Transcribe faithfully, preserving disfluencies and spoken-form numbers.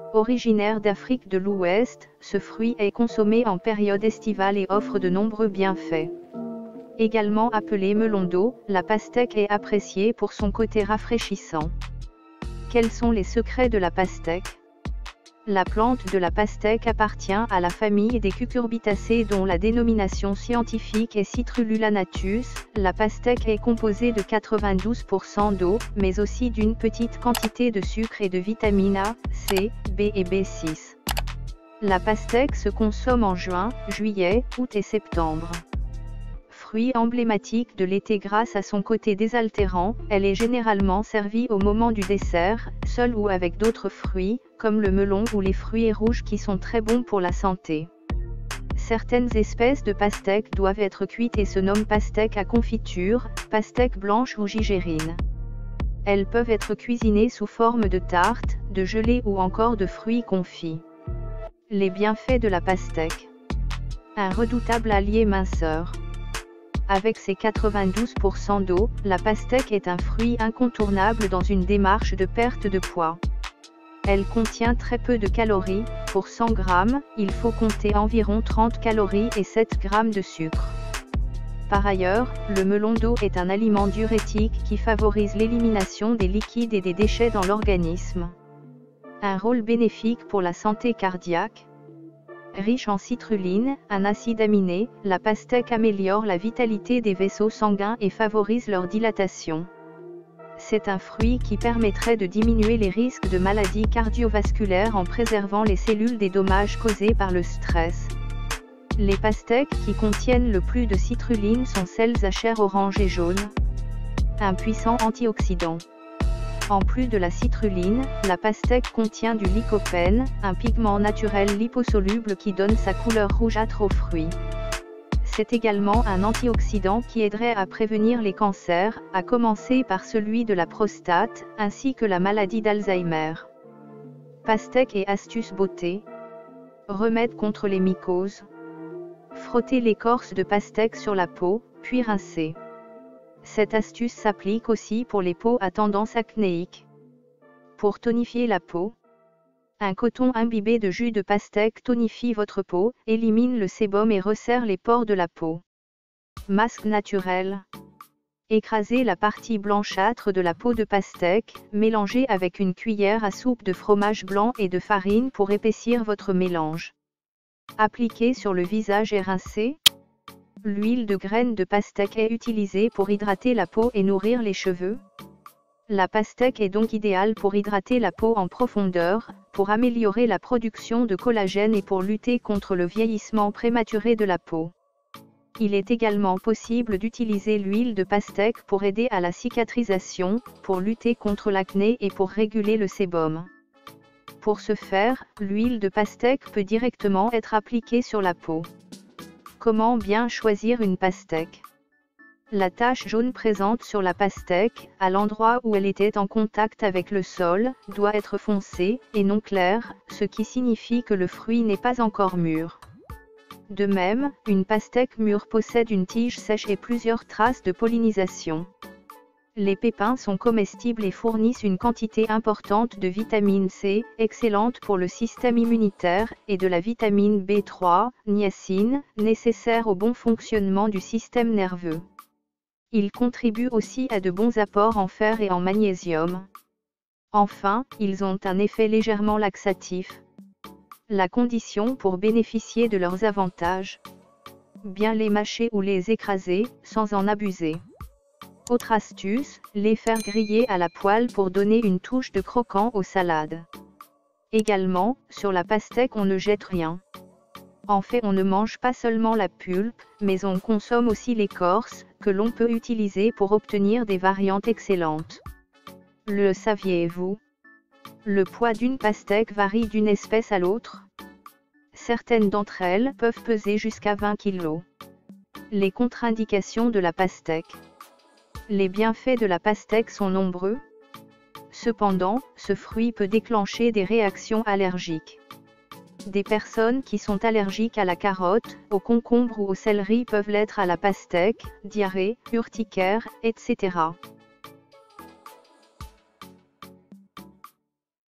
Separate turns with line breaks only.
Originaire d'Afrique de l'Ouest, ce fruit est consommé en période estivale et offre de nombreux bienfaits. Également appelé melon d'eau, la pastèque est appréciée pour son côté rafraîchissant. Quels sont les secrets de la pastèque? La plante de la pastèque appartient à la famille des cucurbitacées dont la dénomination scientifique est Citrululanatus. La pastèque est composée de quatre-vingt-douze pour cent d'eau, mais aussi d'une petite quantité de sucre et de vitamines A, C, B et B six. La pastèque se consomme en juin, juillet, août et septembre. Fruit emblématique de l'été grâce à son côté désaltérant, elle est généralement servie au moment du dessert, seule ou avec d'autres fruits, comme le melon ou les fruits rouges qui sont très bons pour la santé. Certaines espèces de pastèques doivent être cuites et se nomment pastèques à confiture, pastèque blanche ou gigérine. Elles peuvent être cuisinées sous forme de tarte, de gelée ou encore de fruits confits. Les bienfaits de la pastèque. Un redoutable allié minceur. Avec ses quatre-vingt-douze pour cent d'eau, la pastèque est un fruit incontournable dans une démarche de perte de poids. Elle contient très peu de calories, pour cent grammes, il faut compter environ trente calories et sept grammes de sucre. Par ailleurs, le melon d'eau est un aliment diurétique qui favorise l'élimination des liquides et des déchets dans l'organisme. Un rôle bénéfique pour la santé cardiaque. Riche en citrulline, un acide aminé, la pastèque améliore la vitalité des vaisseaux sanguins et favorise leur dilatation. C'est un fruit qui permettrait de diminuer les risques de maladies cardiovasculaires en préservant les cellules des dommages causés par le stress. Les pastèques qui contiennent le plus de citrulline sont celles à chair orange et jaune. Un puissant antioxydant. En plus de la citrulline, la pastèque contient du lycopène, un pigment naturel liposoluble qui donne sa couleur rougeâtre aux fruits. C'est également un antioxydant qui aiderait à prévenir les cancers, à commencer par celui de la prostate, ainsi que la maladie d'Alzheimer. Pastèque et astuce beauté. Remède contre les mycoses. Frotter l'écorce de pastèque sur la peau, puis rincer. Cette astuce s'applique aussi pour les peaux à tendance acnéique. Pour tonifier la peau, un coton imbibé de jus de pastèque tonifie votre peau, élimine le sébum et resserre les pores de la peau. Masque naturel. Écrasez la partie blanchâtre de la peau de pastèque, mélangez avec une cuillère à soupe de fromage blanc et de farine pour épaissir votre mélange. Appliquez sur le visage et rincez. L'huile de graines de pastèque est utilisée pour hydrater la peau et nourrir les cheveux. La pastèque est donc idéale pour hydrater la peau en profondeur, pour améliorer la production de collagène et pour lutter contre le vieillissement prématuré de la peau. Il est également possible d'utiliser l'huile de pastèque pour aider à la cicatrisation, pour lutter contre l'acné et pour réguler le sébum. Pour ce faire, l'huile de pastèque peut directement être appliquée sur la peau. Comment bien choisir une pastèque? La tache jaune présente sur la pastèque, à l'endroit où elle était en contact avec le sol, doit être foncée, et non claire, ce qui signifie que le fruit n'est pas encore mûr. De même, une pastèque mûre possède une tige sèche et plusieurs traces de pollinisation. Les pépins sont comestibles et fournissent une quantité importante de vitamine C, excellente pour le système immunitaire, et de la vitamine B trois, niacine, nécessaire au bon fonctionnement du système nerveux. Ils contribuent aussi à de bons apports en fer et en magnésium. Enfin, ils ont un effet légèrement laxatif. La condition pour bénéficier de leurs avantages. Bien les mâcher ou les écraser, sans en abuser. Autre astuce, les faire griller à la poêle pour donner une touche de croquant aux salades. Également, sur la pastèque on ne jette rien. En fait on ne mange pas seulement la pulpe, mais on consomme aussi l'écorce, que l'on peut utiliser pour obtenir des variantes excellentes. Le saviez-vous? Le poids d'une pastèque varie d'une espèce à l'autre. Certaines d'entre elles peuvent peser jusqu'à vingt kilos. Les contre-indications de la pastèque. Les bienfaits de la pastèque sont nombreux. Cependant, ce fruit peut déclencher des réactions allergiques. Des personnes qui sont allergiques à la carotte, au concombre ou au céleri peuvent l'être à la pastèque, diarrhée, urticaire, et cetera.